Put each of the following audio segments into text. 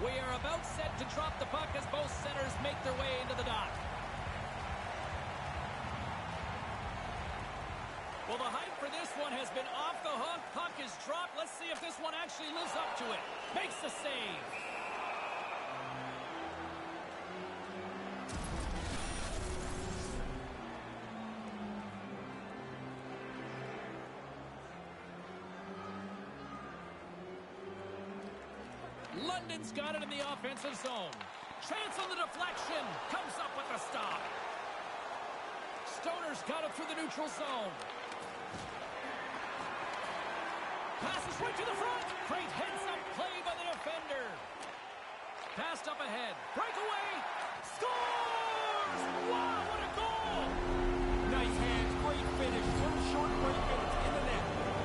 We are about set to drop the puck as both centers make their way into the dock. Well, the hype for this one has been off the hook. Puck is dropped. Let's see if this one actually lives up to it. Makes the save. London's got it in the offensive zone. Chance on the deflection. Comes up with a stop. Stoner's got it through the neutral zone. Passes right to the front. Great heads-up play by the defender. Passed up ahead. Breakaway. Scores! Wow, what a goal! Nice hands. Great finish. Little short break and it's in the net.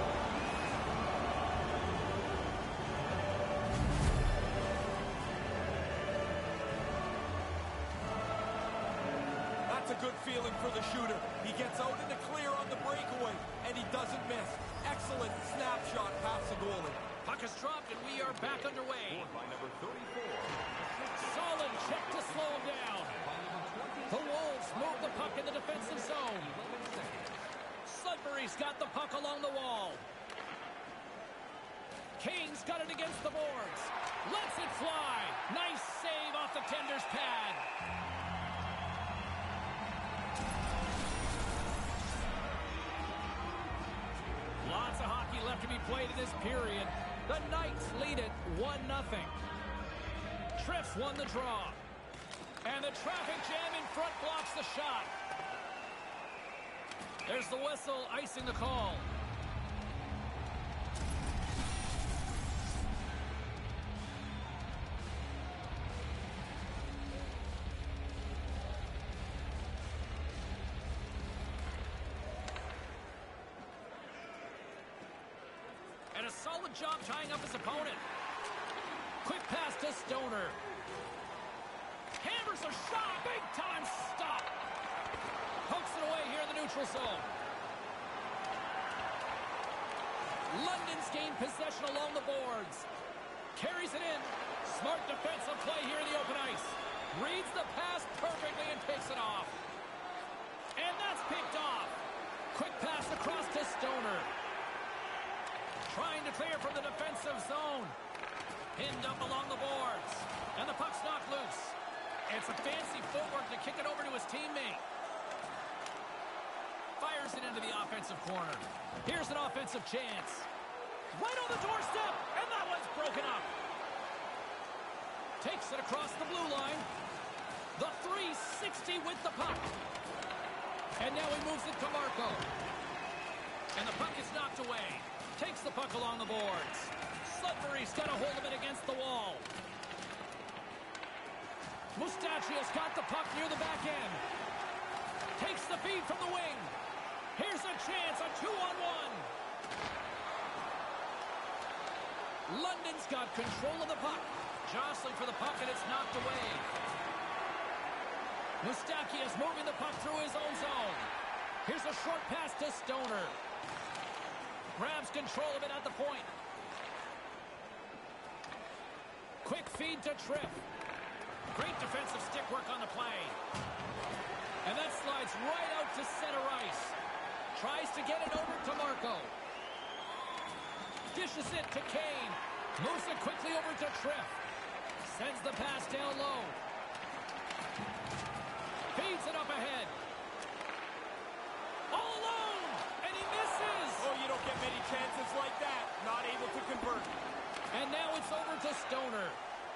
That's a good feeling for the shooter. He gets out in the clear on the breakaway, and he doesn't miss. Excellent snapshot past the goalie. Puck is dropped, and we are back underway. By number 34. Solid check to slow him down. The Wolves move the puck in the defensive zone. Sudbury's got the puck along the wall. Kane's got it against the boards. Lets it fly. Nice save off the tender's pad. Lots of hockey left to be played in this period. The Knights lead it 1-0. Triff's won the draw. And the traffic jam in front blocks the shot. There's the whistle icing the call. And a solid job tying up his opponent. Quick pass to Stoner. Hammers a shot. Big time stop. Pokes it away here in the neutral zone. London's gained possession along the boards. Carries it in. Smart defensive play here in the open ice. Reads the pass perfectly and takes it off. And that's picked off. Quick pass across to Stoner. Trying to clear from the defensive zone. Pinned up along the boards. And the puck's knocked loose. It's a fancy footwork to kick it over to his teammate. Fires it into the offensive corner. Here's an offensive chance. Right on the doorstep. And that one's broken up. Takes it across the blue line. The 360 with the puck. And now he moves it to Marco. And the puck is knocked away. Takes the puck along the boards. Sudbury's got a hold of it against the wall. Mustachia's got the puck near the back end. Takes the feed from the wing. Here's a chance, a 2-on-1. London's got control of the puck. Jostling for the puck, and it's knocked away. Mustachia's moving the puck through his own zone. Here's a short pass to Stoner. Grabs control of it at the point. Quick feed to Triff. Great defensive stick work on the play. And that slides right out to center ice. Tries to get it over to Marco. Dishes it to Kane. Moves it quickly over to Triff. Sends the pass down low. Feeds it up ahead. All alone. And he misses. Oh, you don't get many chances like that. Not able to convert. And now it's over to Stoner.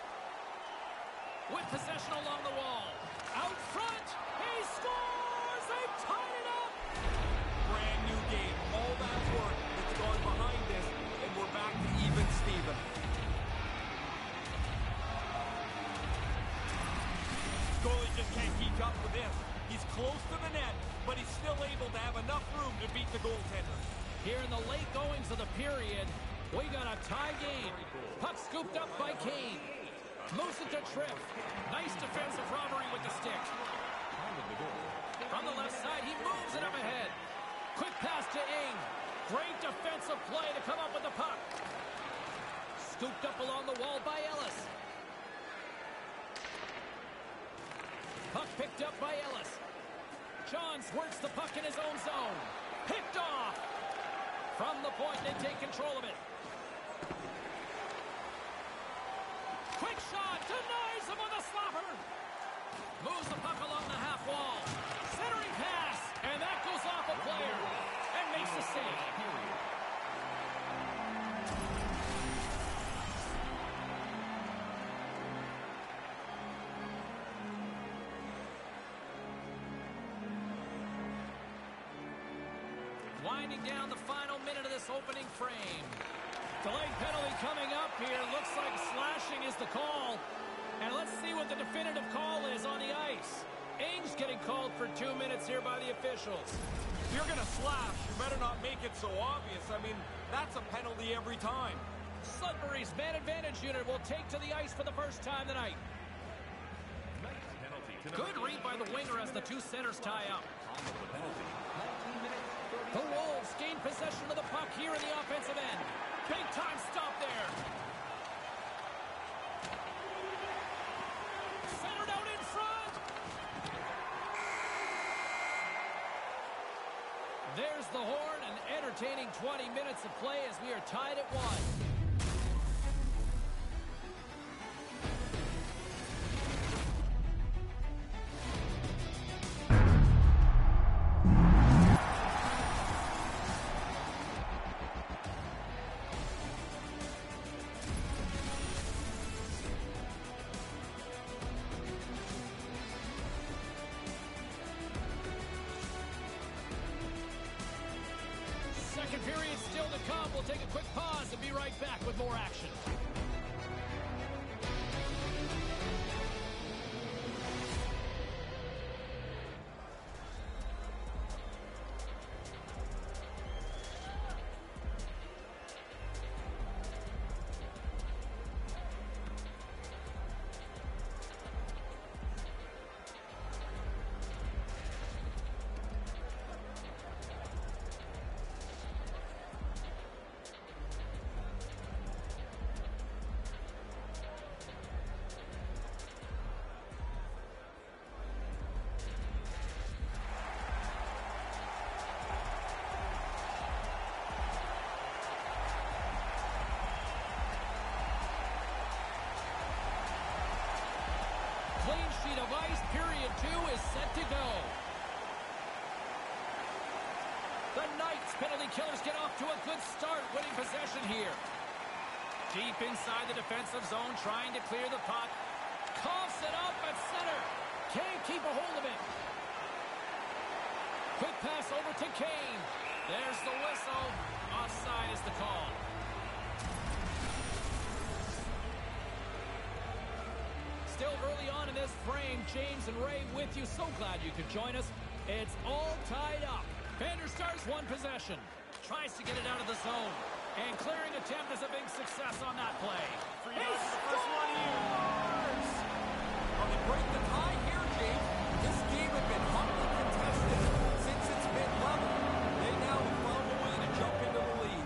With possession along the wall. Out front. He scores. They've tied it up. Brand new game. All that work that's gone behind this, and we're back to even Steven. Goalie just can't keep up with this. He's close to the net, but he's still able to have enough room to beat the goaltender. Here in the late goings of the period, we got a tie game. Puck scooped up by Kane. Moves it to Triff. Nice defensive robbery with the stick. From the left side, he moves it up ahead. Quick pass to Ing. Great defensive play to come up with the puck. Scooped up along the wall by Ellis. Puck picked up by Ellis. Johns works the puck in his own zone. Picked off. From the point, they take control of it. Quick shot, denies him with a slapper. Moves the puck along the half wall. Centering pass, and that goes off a player. And makes the save. Winding down the final minute of this opening frame. Delayed penalty coming up here. Looks like slashing is the call. And let's see what the definitive call is on the ice. Ainge getting called for 2 minutes here by the officials. If you're going to slash, you better not make it so obvious. I mean, that's a penalty every time. Sudbury's man advantage unit will take to the ice for the first time tonight. Good read by the winger as the two centers tie up. The Wolves gain possession of the puck here in the offensive end. Big time stop there. Centered out in front. There's the horn, an entertaining 20 minutes of play as we are tied at 1. Second period still to come. We'll take a quick pause and be right back with more action. Clean sheet of ice, period 2 is set to go. The Knights penalty killers get off to a good start, winning possession here. Deep inside the defensive zone, trying to clear the puck. Coughs it up at center. Can't keep a hold of it. Quick pass over to Kane. There's the whistle. Offside is the call. Still early on in this frame, James and Ray with you. So glad you could join us. It's all tied up. Vanderstar's one possession. Tries to get it out of the zone. And clearing attempt is a big success on that play. He first one here. Well, they break the tie here, James. This game has been hotly contested since it's been level. They now have found a way to jump into the lead.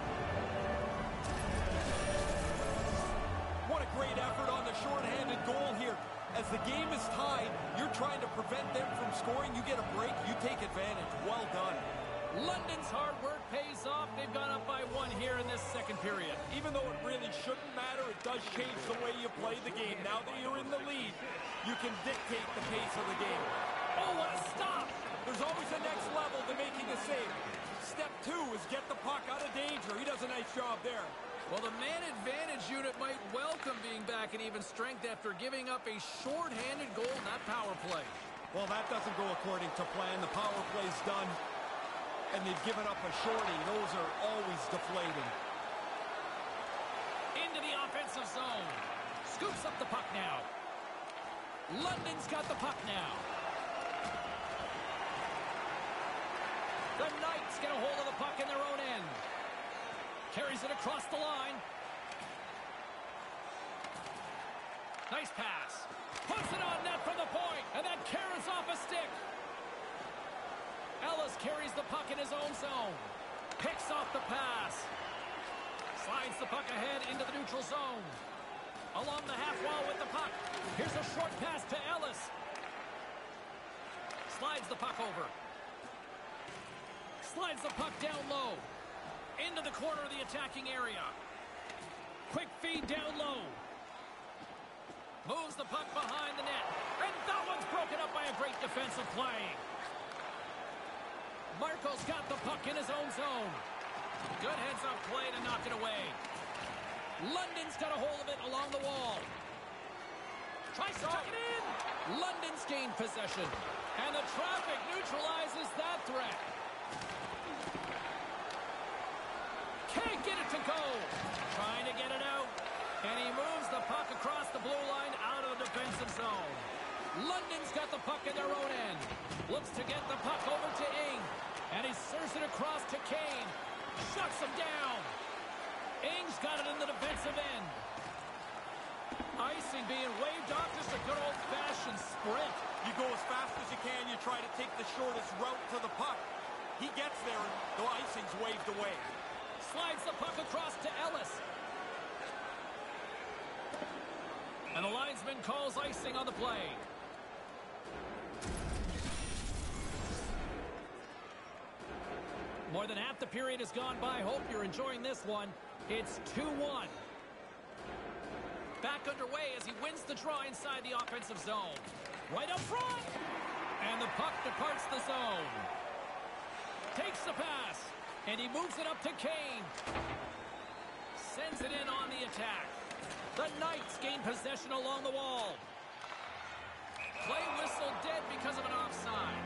What a great effort on the shorthanded goal here. As the game is tied, you're trying to prevent them from scoring. You get a break, you take advantage. Well done. London's hard work pays off. They've gone up by 1 here in this second period. Even though it really shouldn't matter, it does change the way you play the game. Now that you're in the lead, you can dictate the pace of the game. Oh, what a stop! There's always a next level to making a save. Step 2 is get the puck out of danger. He does a nice job there. Well, the man advantage unit might welcome being back in even strength after giving up a short-handed goal in that power play. Well, that doesn't go according to plan. The power play's done, and they've given up a shorty. Those are always deflating. Into the offensive zone. Scoops up the puck now. London's got the puck now. The Knights get a hold of the puck in their own end. Carries it across the line. Nice pass. Puts it on net from the point, and that carries off a stick. Ellis carries the puck in his own zone. Picks off the pass. Slides the puck ahead into the neutral zone. Along the half wall with the puck. Here's a short pass to Ellis. Slides the puck over. Slides the puck down low. Into the corner of the attacking area. Quick feed down low. Moves the puck behind the net. And that one's broken up by a great defensive play. Marco's got the puck in his own zone. Good heads-up play to knock it away. London's got a hold of it along the wall. Tries to tuck it in. London's gained possession. And the traffic neutralizes that threat. Can't get it to go. Trying to get it out. And he moves the puck across the blue line out of the defensive zone. London's got the puck in their own end. Looks to get the puck over to Ing. And he serves it across to Kane. Shuts him down. Ing's got it in the defensive end. Icing being waved off, just a good old-fashioned sprint. You go as fast as you can. You try to take the shortest route to the puck. He gets there, and the icing's waved away. Slides the puck across to Ellis. And the linesman calls icing on the play. More than half the period has gone by. Hope you're enjoying this one. It's 2-1. Back underway as he wins the draw inside the offensive zone. Right up front. And the puck departs the zone. Takes the pass. And he moves it up to Kane. Sends it in on the attack. The Knights gain possession along the wall. Play whistle dead because of an offside.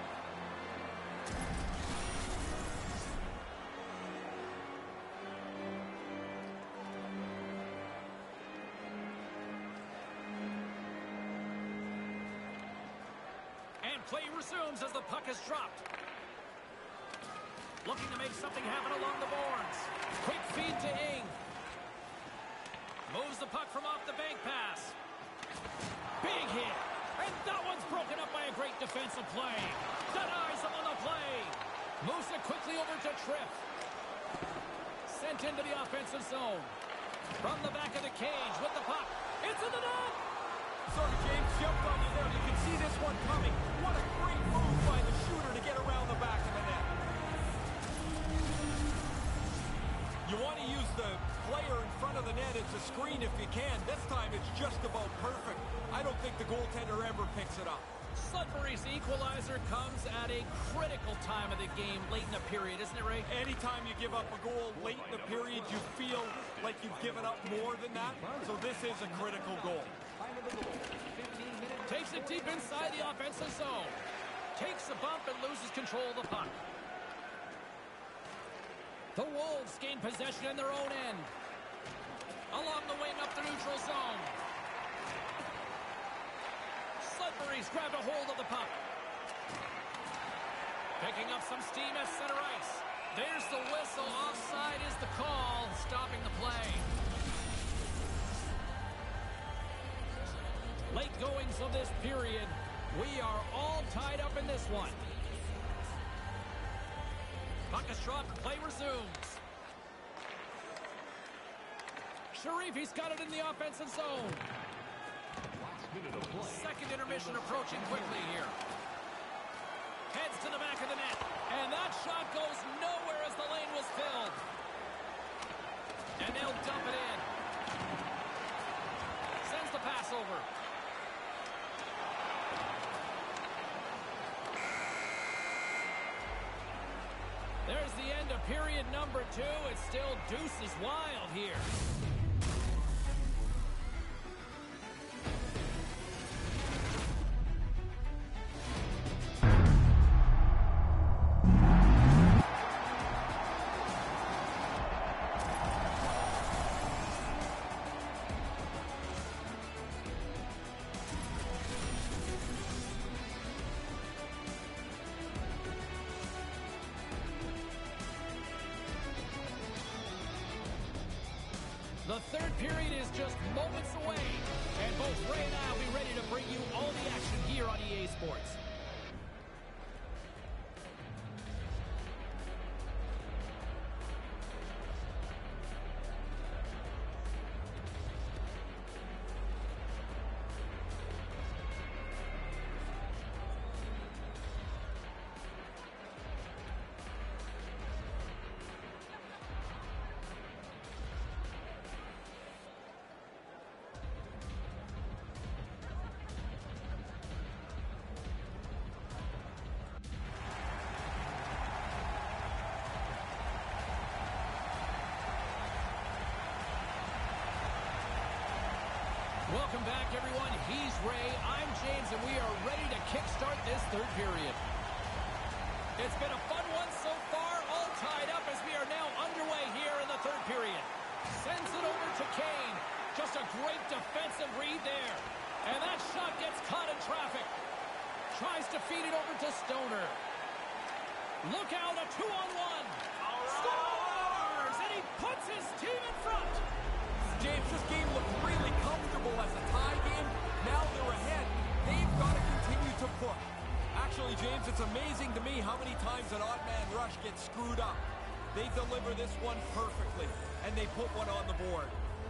And play resumes as the puck is dropped. Looking to make something happen along the boards. Quick feed to Ing. Moves the puck from off the bank pass. Big hit. And that one's broken up by a great defensive play. Denies him on the play. Moves it quickly over to Tripp. Sent into the offensive zone. From the back of the cage with the puck. It's in the net. Sorry, James, jumped on you there. You can see this one coming. What a great move by the shooter to get around the back of the net. You want to use the player in front of the net as a screen if you can. This time it's just about perfect. I don't think the goaltender ever picks it up. Sudbury's equalizer comes at a critical time of the game, late in the period, isn't it, Ray? Anytime you give up a goal late in the period, you feel like you've given up more than that. So this is a critical goal. Takes it deep inside the offensive zone. Takes a bump and loses control of the puck. The Wolves gain possession in their own end. Along the wing up the neutral zone. Sudbury's grabbed a hold of the puck. Picking up some steam at center ice. There's the whistle. Offside is the call, stopping the play. Late goings of this period. We are all tied up in this one. Puck is dropped, play resumes. Sharif, he's got it in the offensive zone. Second intermission approaching quickly here. Heads to the back of the net. And that shot goes nowhere as the lane was filled. And they'll dump it in. Sends the pass over. There's the end of period number 2. It's still deuces wild here. The third period is just moments away, and both Ray and I will be ready to bring you all the action here on EA Sports. Welcome back, everyone. He's Ray. I'm James, and we are ready to kickstart this third period. It's been a fun one so far, all tied up as we are now underway here in the third period. Sends it over to Kane. Just a great defensive read there. And that shot gets caught in traffic. Tries to feed it over to Stoner. Look out, a 2-on-1. Scores! And he puts his team in front. James, this game looked really comfortable as a tie game. Now they're ahead. They've got to continue to push. Actually, James, it's amazing to me how many times an odd man rush gets screwed up. They deliver this one perfectly, and they put one on the board.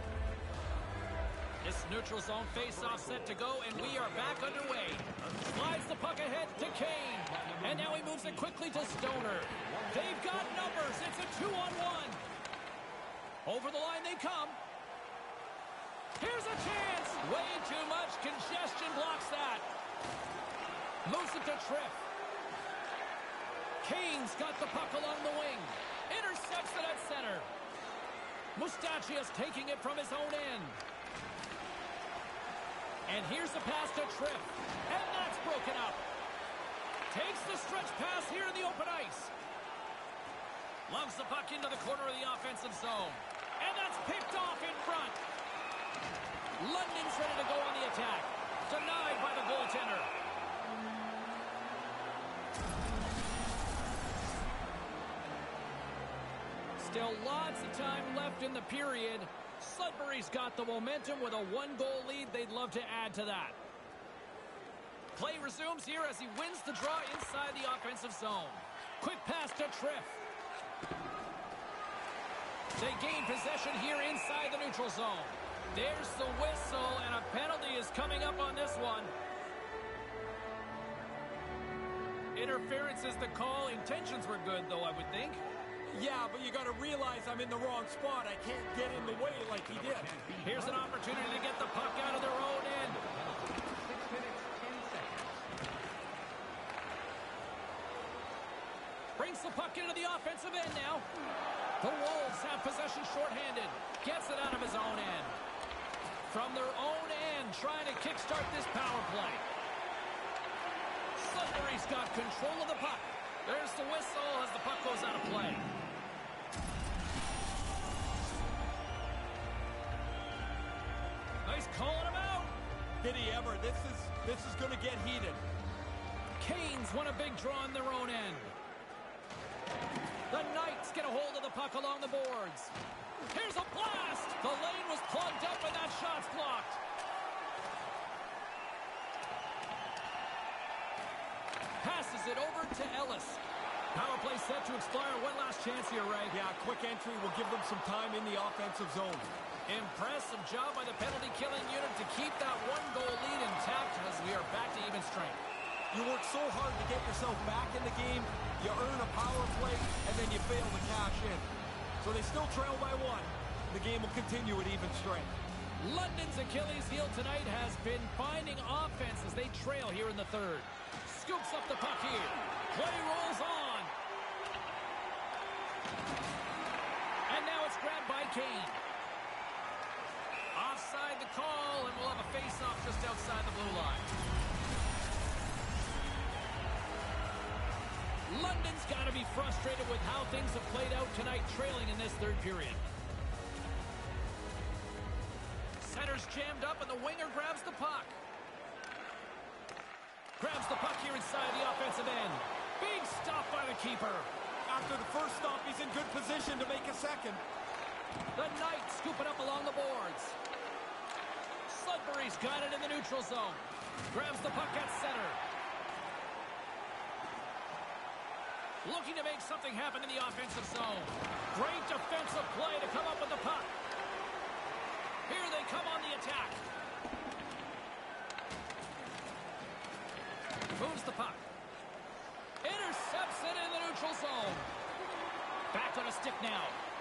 This neutral zone face-off set to go, and we are back underway. Slides the puck ahead to Kane. And now he moves it quickly to Stoner. They've got numbers. It's a 2-on-1. Over the line they come. Here's a chance. Way too much congestion blocks that. Moves it to Triff. Kane's got the puck along the wing. Intercepts it at center. Mustachia's taking it from his own end. And here's the pass to Triff. And that's broken up. Takes the stretch pass here in the open ice. Loves the puck into the corner of the offensive zone. And that's picked off in front. London's ready to go on the attack. Denied by the goaltender. Still lots of time left in the period. Sudbury's got the momentum with a one-goal lead. They'd love to add to that. Play resumes here as he wins the draw inside the offensive zone. Quick pass to Triff. They gain possession here inside the neutral zone. There's the whistle, and a penalty is coming up on this one. Interference is the call. Intentions were good, though, I would think. Yeah, but you got to realize I'm in the wrong spot. I can't get in the way like he did. Here's an opportunity to get the puck out of their own end. Brings the puck into the offensive end now. The Wolves have possession shorthanded. Gets it out of his own end. From their own end, trying to kickstart this power play. Sudbury's got control of the puck. There's the whistle as the puck goes out of play. Nice calling him out. Did he ever? This is going to get heated. Canes won a big draw on their own end. The Knights get a hold of the puck along the boards. Here's a blast! The lane was plugged up and that shot's blocked. Passes it over to Ellis. Power play set to expire. One last chance here, Ray. Yeah, quick entry will give them some time in the offensive zone. Impressive job by the penalty-killing unit to keep that one-goal lead intact as we are back to even strength. You work so hard to get yourself back in the game, you earn a power play, and then you fail to cash in. So they still trail by one. The game will continue at even strength. London's Achilles heel tonight has been finding offense as they trail here in the third. Scoops up the puck here. Play rolls on. And now it's grabbed by Kane. Offside the call, and we'll have a face-off just outside the blue line. London's got to be frustrated with how things have played out tonight, trailing in this third period. Center's jammed up, and the winger grabs the puck. Grabs the puck here inside the offensive end. Big stop by the keeper. After the first stop, he's in good position to make a second. The Knights scoop it up along the boards. Sudbury's got it in the neutral zone. Grabs the puck at center. Looking to make something happen in the offensive zone. Great defensive play to come up with the puck. Here they come on the attack. Moves the puck. Intercepts it in the neutral zone. Back on a stick now.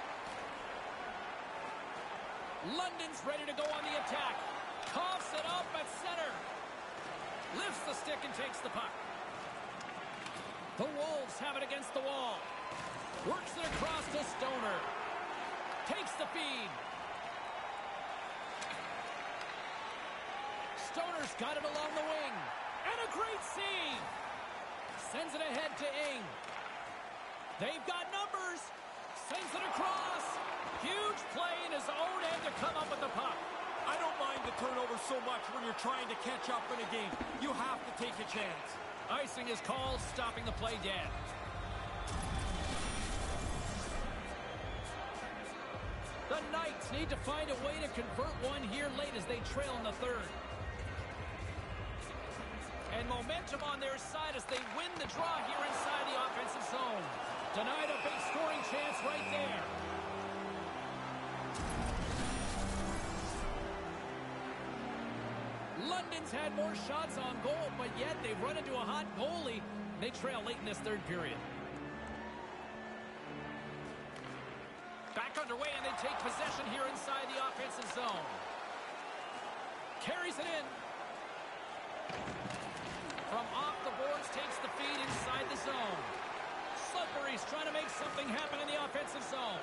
London's ready to go on the attack. Coughs it up at center. Lifts the stick and takes the puck. The Wolves have it against the wall. Works it across to Stoner. Takes the feed. Stoner's got it along the wing. And a great save. Sends it ahead to Ing. They've got numbers. Sends it across. Huge play in his own end to come up with the puck. I don't mind the turnover so much when you're trying to catch up in a game. You have to take a chance. Icing is called, stopping the play dead. The Knights need to find a way to convert one here late as they trail in the third. And momentum on their side as they win the draw here inside the offensive zone. Denied a big scoring chance right there. London's had more shots on goal, but yet they've run into a hot goalie. They trail late in this third period. Back underway, and they take possession here inside the offensive zone. Carries it in. From off the boards, takes the feed inside the zone. Sudbury's trying to make something happen in the offensive zone.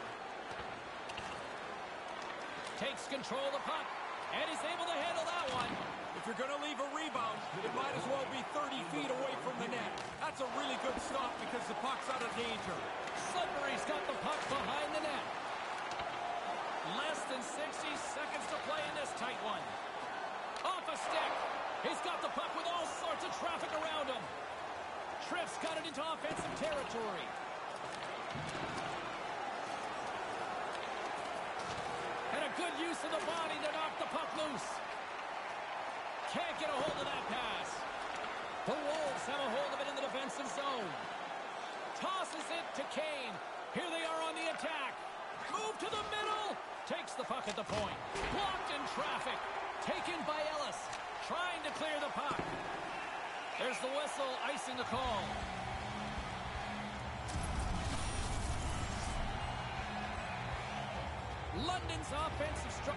Takes control of the puck, and is able to handle that one. If you're going to leave a rebound, it might as well be 30 feet away from the net. That's a really good stop because the puck's out of danger. Sudbury's got the puck behind the net. Less than 60 seconds to play in this tight one. Off a stick. He's got the puck with all sorts of traffic around him. Tripp's got it into offensive territory. And a good use of the body to knock the puck loose. Can't get a hold of that pass. The Wolves have a hold of it in the defensive zone. Tosses it to Kane. Here they are on the attack. Move to the middle. Takes the puck at the point. Blocked in traffic. Taken by Ellis. Trying to clear the puck. There's the whistle, icing the call. London's offensive structure.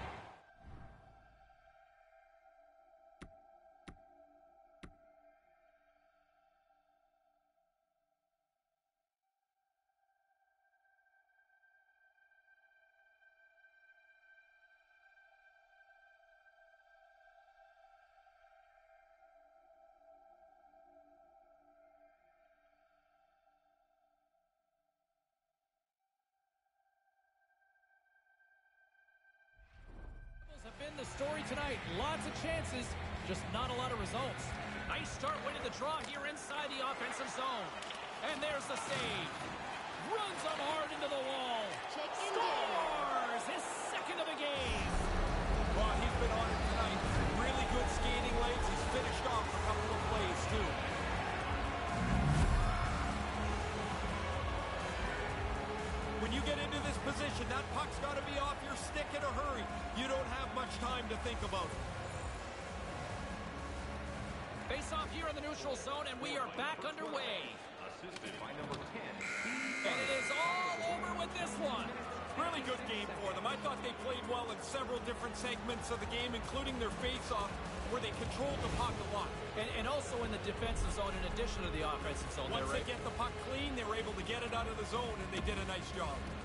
Have been the story tonight. Lots of chances, just not a lot of results. Nice start winning the draw here inside the offensive zone. And there's the save. Runs them hard into the wall. Scores his second of the game. Well, he's been on it tonight. Really good skating legs. He's finished off a couple of plays, too. When you get into this position, that puck's got to be off your stick in a hurry. You don't have much time to think about it. Face off here in the neutral zone, and we are back underway. Assisted by number 10. And it is all over with this one. Really good game for them. I thought they played well in several different segments of the game, including their face-off, where they controlled the puck a lot. And also in the defensive zone in addition to the offensive zone. Once they get the puck clean, they were able to get it out of the zone, and they did a nice job.